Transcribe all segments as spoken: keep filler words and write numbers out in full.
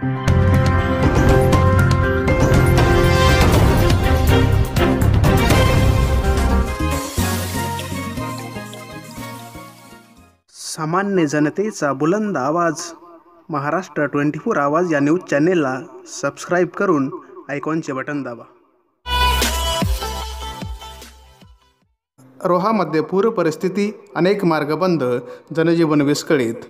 सामान्य जनतेचा बुलंद आवाज महाराष्ट्र ट्वेंटी फोर आवाज या न्यूज चॅनेलला सबस्क्राईब करून आयकॉनचे बटन दाबा। रोहामध्ये पूर परिस्थिती, अनेक मार्ग बंद, जनजीवन विस्कळीत।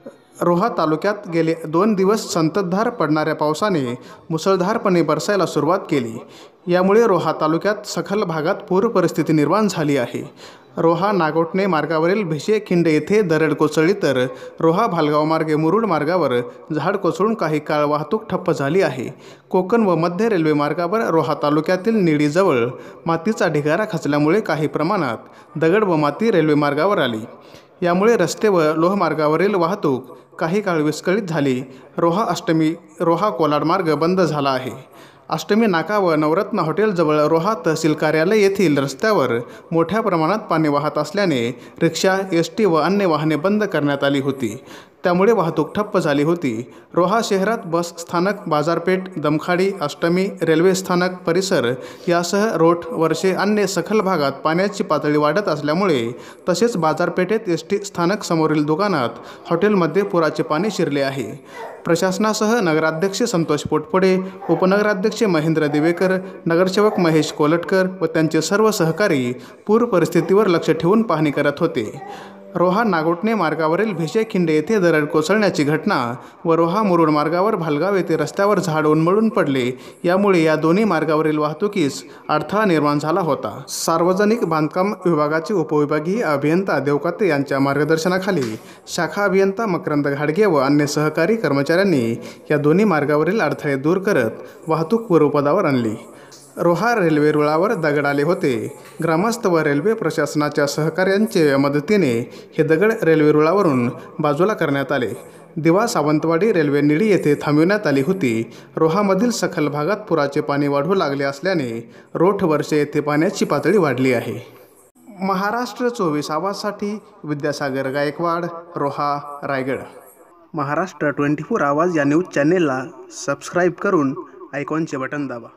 रोहा तालुक्यात गेले दोन दिवस संततधार पडणाऱ्या पावसाने मुसळधारपणे बरसायला सुरुवात केली। यामुळे रोहा तालुक्यात सखल भागात पूर परिस्थिती निर्माण झाली आहे। रोहा नागोठणे मार्गावरील भिसे खिंड येथे दरड कोसळली, तर रोहा भालगाव मार्गे मुरुड मार्गावर झाड कोसळून काही काळ वाहतूक ठप्प झाली आहे। कोकण व मध्य रेल्वे मार्गावर रोहा तालुक्यातील निडीजवळ मातीचा ढिगारा खचल्यामुळे काही प्रमाणात दगड व माती रेल्वे मार्गावर आली। यामुळे रस्ते व लोहमार्गावरील वाहतूक काही काळ विस्कळीत झाली। रोहा अष्टमी रोहा कोलाड मार्ग बंद झाला आहे। अष्टमी नाका व नवरत्न हॉटेलजवळ रोहा तहसील कार्यालय येथील रस्त्यावर मोठ्या प्रमाणात पाणी वाहत असल्याने रिक्षा, एस टी व अन्य वाहने बंद करण्यात आली होती। त्यामुळे वाहतूक ठप्प झाली होती। रोहा शहरात बस स्थानक, बाजारपेठ, दमखाडी, अष्टमी रेल्वे स्थानक परिसर यासह रोठ, वर्षे अन्य सखल भागात पाण्याची पातळी वाढत असल्यामुळे तसेच बाजारपेठेत, एस टी स्थानक समोरील दुकानात, हॉटेलमध्ये पुराचे पाणी शिरले आहे। प्रशासनासह नगराध्यक्ष संतोष पोटपडे, उपनगराध्यक्ष महेंद्र दिवेकर, नगरसेवक महेश कोलटकर व त्यांचे सर्व सहकारी पूर परिस्थितीवर लक्ष ठेवून पाहणी करत होते। रोहा नागोठणे मार्गावरील भिसे खिंड येथे दरड कोसळण्याची घटना व रोहा मुरुड मार्गावर भालगाव येथे रस्त्यावर झाड उन्मळून पडले, यामुळे या दोन्ही मार्गावरील वाहतुकीस अडथळा निर्माण झाला होता। सार्वजनिक बांधकाम विभागाचे उपविभागीय अभियंता देवकाते यांच्या मार्गदर्शनाखाली शाखा अभियंता मकरंद घाडगे व अन्य सहकारी कर्मचाऱ्यांनी या दोन्ही मार्गावरील अडथळे दूर करत वाहतूक पूर्वपदावर आणली। रोहा रेल्वे रुळावर दगड आले होते। ग्रामस्थ व रेल्वे प्रशासनाच्या सहकार्यांच्या मदतीने हे दगड रेल्वे रुळावरून बाजूला करण्यात आले। दिवा सावंतवाडी रेल्वे निडी येथे थांबविण्यात आली होती। रोहामधील सखल भागात पुराचे पाणी वाढू लागले असल्याने रोठ, वर्षे येथे पाण्याची पातळी वाढली आहे। महाराष्ट्र चोवीस आवाजसाठी विद्यासागर गायकवाड, रोहा, रायगड। महाराष्ट्र ट्वेंटी फोर आवाज या न्यूज चॅनेलला सबस्क्राईब करून आयकॉनचे बटन दाबा।